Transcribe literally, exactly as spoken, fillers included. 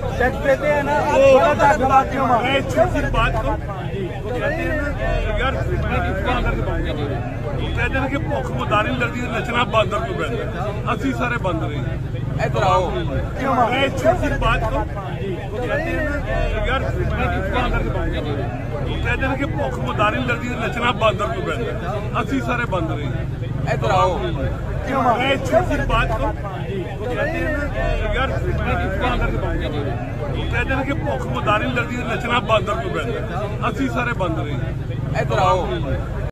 Tax देते हैं ना, थोड़ा सा बात क्यों मार? मैं छोटी बात को कहते हैं ना यार, कहते हैं कि भुख मुदारी लगती है, नचना बंद क्यों पैदा, असि सारे बंद रहे। इधर आओ, क्यों मार? मैं छोटी बात को कहते हैं ना यार, कहते हैं कि भुख मुदारी लगती है, नचना बंद क्यों पैदा, असि सारे बंद रहे। इधर आओ, क्यों मार? मैं छोटी बात को कहते हैं ना यार, कहते हैं कि भुख मुदारी लगती है, नचना बंद क्यों पैदा, असि सारे बंद रहे। इधर आओ।